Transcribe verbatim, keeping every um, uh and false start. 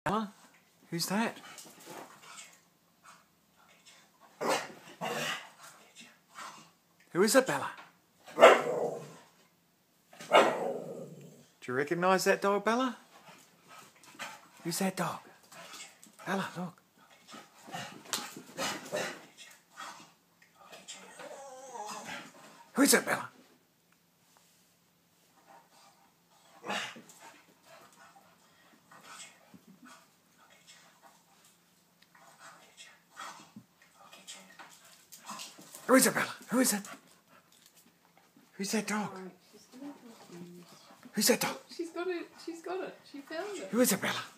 Bella? Who's that? Who is it, Bella? Do you recognise that dog, Bella? Who's that dog? Bella, look. Who is it, Bella? Who is it, Bella? Who is it? Who's that dog? Right, she's gonna confuse. Who's that dog? She's got it. She's got it. She found it. Who is it, Bella?